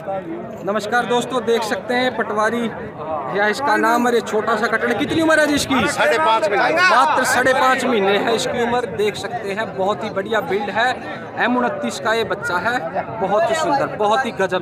नमस्कार दोस्तों, देख सकते हैं पटवारी या इसका नाम है। ये छोटा सा कटड़, कितनी उम्र है जी इसकी? 5.5 महीने। मात्र 5.5 महीने है इसकी उम्र। देख सकते हैं बहुत ही बढ़िया बिल्ड है। M29 का ये बच्चा है, बहुत ही सुंदर, बहुत ही गजब।